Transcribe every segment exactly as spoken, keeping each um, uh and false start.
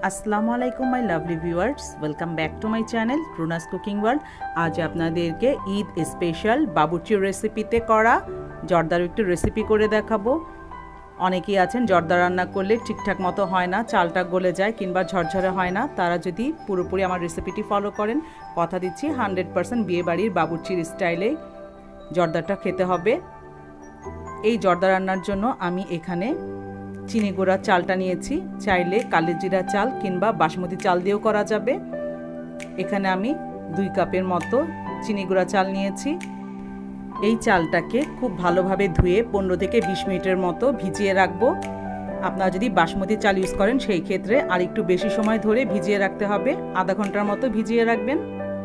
আসসালামু আলাইকুম my lovely viewers, welcome back to my channel Runa's cooking world. আজ আপনাদেরকে ঈদ স্পেশাল বাবুর্চির রেসিপিতে করা জর্দার একটু রেসিপি করে দেখাবো। অনেকেই আছেন জর্দা রান্না করলে ঠিকঠাক মতো হয় না, চালটা গলে যায় কিংবা ঝরঝরে হয় না। তারা যদি পুরোপুরি আমার রেসিপিটি ফলো করেন, কথা দিচ্ছি হান্ড্রেড পারসেন্ট বিয়ে বাড়ির বাবুর্চির স্টাইলে জর্দাটা খেতে হবে। এই জর্দা রান্নার জন্য আমি এখানে চিনি গুঁড়া চালটা নিয়েছি, চাইলে কালি জিরা চাল কিংবা বাসমতি চাল দিয়েও করা যাবে। এখানে আমি দুই কাপের মতো চিনি গুঁড়া চাল নিয়েছি। এই চালটাকে খুব ভালোভাবে ধুয়ে পনেরো থেকে বিশ মিনিটের মতো ভিজিয়ে রাখবো। আপনারা যদি বাসমতি চাল ইউজ করেন সেই ক্ষেত্রে আর একটু বেশি সময় ধরে ভিজিয়ে রাখতে হবে, আধা ঘন্টার মতো ভিজিয়ে রাখবেন।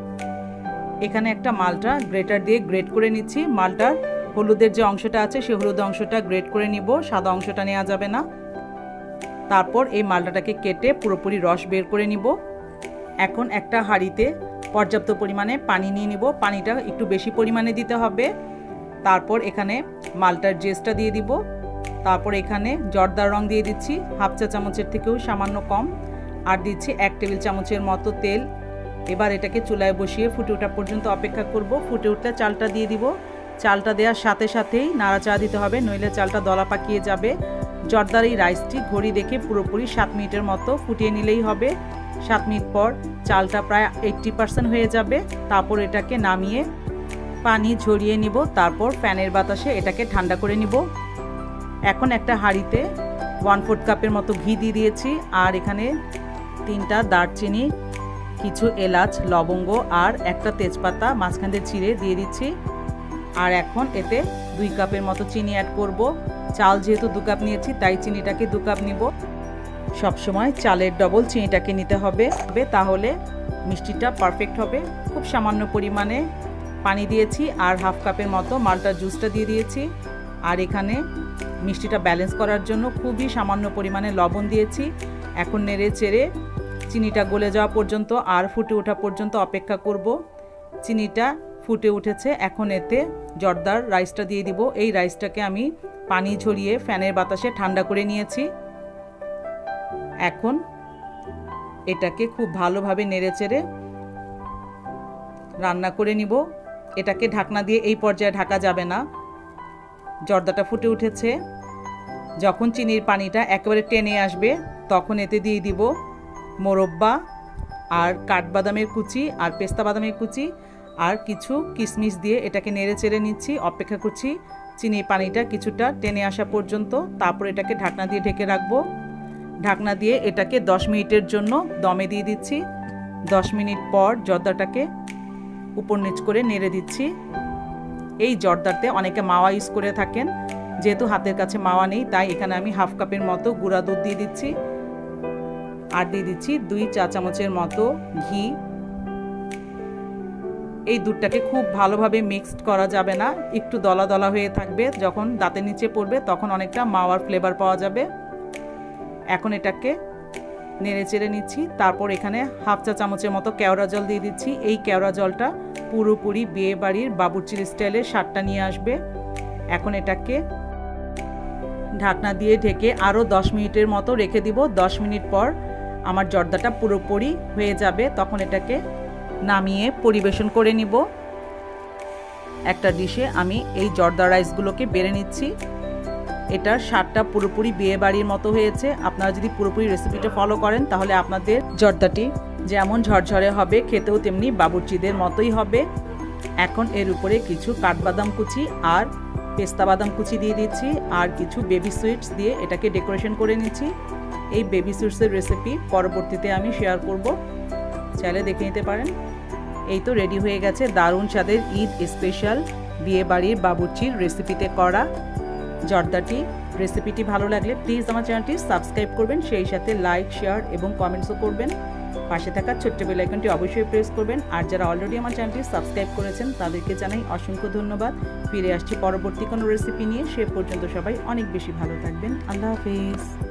এখানে একটা মালটা গ্রেটার দিয়ে গ্রেট করে নিচ্ছি। মালটার হলুদের যে অংশটা আছে সেই হলুদ অংশটা গ্রেট করে নিব, সাদা অংশটা নেওয়া যাবে না। তারপর এই মালটাটাকে কেটে পুরোপুরি রস বের করে নিব। এখন একটা হাঁড়িতে পর্যাপ্ত পরিমাণে পানি নিয়ে নিব, পানিটা একটু বেশি পরিমাণে দিতে হবে। তারপর এখানে মালটার জেসটা দিয়ে দিব। তারপর এখানে জর্দার রং দিয়ে দিচ্ছি হাফ চা চামচের থেকেও সামান্য কম, আর দিচ্ছি এক টেবিল চামচের মতো তেল। এবার এটাকে চুলায় বসিয়ে ফুটে ওঠা পর্যন্ত অপেক্ষা করব। ফুটে উঠলে চালটা দিয়ে দিব। চালটা দেওয়ার সাথে সাথেই নাড়াচাড়া দিতে হবে, নইলে চালটা দলা পাকিয়ে যাবে। জর্দার এই রাইসটি ঘড়ি দেখে পুরোপুরি সাত মিনিটের মতো ফুটিয়ে নিলেই হবে। সাত মিনিট পর চালটা প্রায় এইট্টি পার্সেন্ট হয়ে যাবে। তারপর এটাকে নামিয়ে পানি ঝরিয়ে নিব। তারপর ফ্যানের বাতাসে এটাকে ঠান্ডা করে নিব। এখন একটা হাঁড়িতে ওয়ান ফোর্থ কাপের মতো ঘি দিয়ে দিয়েছি, আর এখানে তিনটা দারচিনি, কিছু এলাচ, লবঙ্গ আর একটা তেজপাতা মাঝখান দিয়ে চিড়ে দিয়ে দিচ্ছি। আর এখন এতে দুই কাপের মতো চিনি অ্যাড করব। চাল যেহেতু দু কাপ নিয়েছি তাই চিনিটাকে দু কাপ নিব। সবসময় চালের ডবল চিনিটাকে নিতে হবে, তাহলে মিষ্টিটা পারফেক্ট হবে। খুব সামান্য পরিমাণে পানি দিয়েছি আর হাফ কাপের মতো মালটার জুসটা দিয়ে দিয়েছি। আর এখানে মিষ্টিটা ব্যালেন্স করার জন্য খুবই সামান্য পরিমাণে লবণ দিয়েছি। এখন নেড়ে চেড়ে চিনিটা গলে যাওয়া পর্যন্ত আর ফুটে ওঠা পর্যন্ত অপেক্ষা করব। চিনিটা ফুটে উঠেছে, এখন এতে জর্দার রাইসটা দিয়ে দিব। এই রাইসটাকে আমি পানি ঝরিয়ে ফ্যানের বাতাসে ঠান্ডা করে নিয়েছি। এখন এটাকে খুব ভালোভাবে নেড়েচেড়ে রান্না করে নিব। এটাকে ঢাকনা দিয়ে এই পর্যায়ে ঢাকা যাবে না। জর্দাটা ফুটে উঠেছে, যখন চিনির পানিটা একেবারে টেনে আসবে তখন এতে দিয়ে দিব মোরব্বা আর কাঠবাদামের কুচি আর পেস্তা বাদামের কুচি আর কিছু কিশমিশ দিয়ে এটাকে নেড়ে চেড়ে নিচ্ছি। অপেক্ষা করছি চিনির পানিটা কিছুটা টেনে আসা পর্যন্ত। তারপর এটাকে ঢাকনা দিয়ে ঢেকে রাখবো। ঢাকনা দিয়ে এটাকে দশ মিনিটের জন্য দমে দিয়ে দিচ্ছি। দশ মিনিট পর জর্দাটাকে উপর নিচ করে নেড়ে দিচ্ছি। এই জর্দাতে অনেকে মাওয়া ইউজ করে থাকেন, যেহেতু হাতের কাছে মাওয়া নেই তাই এখানে আমি হাফ কাপের মতো গুঁড়া দুধ দিয়ে দিচ্ছি। আর দিয়ে দিচ্ছি দুই চা চামচের মতো ঘি। এই দুধটাকে খুব ভালোভাবে মিক্সড করা যাবে না, একটু দলা দলা হয়ে থাকবে। যখন দাঁতের নিচে পড়বে তখন অনেকটা মাওয়ার ফ্লেভার পাওয়া যাবে। এখন এটাকে নেড়ে চেড়ে নিচ্ছি। তারপর এখানে হাফ চা চামচের মতো কেওড়া জল দিয়ে দিচ্ছি। এই কেওড়া জলটা পুরোপুরি বিয়ে বাড়ির বাবুর্চির স্টাইলে স্বাদটা নিয়ে আসবে। এখন এটাকে ঢাকনা দিয়ে ঢেকে আরও দশ মিনিটের মতো রেখে দিব। দশ মিনিট পর আমার জর্দাটা পুরোপুরি হয়ে যাবে, তখন এটাকে নামিয়ে পরিবেশন করে নিব। একটা ডিশে আমি এই জর্দা রাইসগুলোকে বেড়ে নিচ্ছি। এটার স্বাদটা পুরোপুরি বিয়ে বাড়ির মতো হয়েছে। আপনারা যদি পুরোপুরি রেসিপিটা ফলো করেন তাহলে আপনাদের জর্দাটি যেমন ঝরঝরে হবে, খেতেও তেমনি বাবুর্চিদের মতোই হবে। এখন এর উপরে কিছু কাঠবাদাম কুচি আর পেস্তা বাদাম কুচি দিয়ে দিচ্ছি, আর কিছু বেবি সুইটস দিয়ে এটাকে ডেকোরেশন করে নিচ্ছি। এই বেবি সুইটসের রেসিপি পরবর্তীতে আমি শেয়ার করব, চাইলে দেখে নিতে পারেন। এই তো রেডি হয়ে গেছে দারুণ স্বাদের ঈদ স্পেশাল বিয়ে বাড়ির বাবুর্চির রেসিপিতে করা জর্দাটি। রেসিপিটি ভালো লাগলে প্লিজ আমার চ্যানেলটি সাবস্ক্রাইব করবেন, সেই সাথে লাইক, শেয়ার এবং কমেন্টসও করবেন। পাশে থাকা ছোট্ট বেল আইকনটি অবশ্যই প্রেস করবেন। আর যারা অলরেডি আমার চ্যানেলটি সাবস্ক্রাইব করেছেন তাদেরকে জানাই অসংখ্য ধন্যবাদ। ফিরে আসছি পরবর্তী কোনো রেসিপি নিয়ে। সে পর্যন্ত সবাই অনেক বেশি ভালো থাকবেন। আল্লাহ হাফিজ।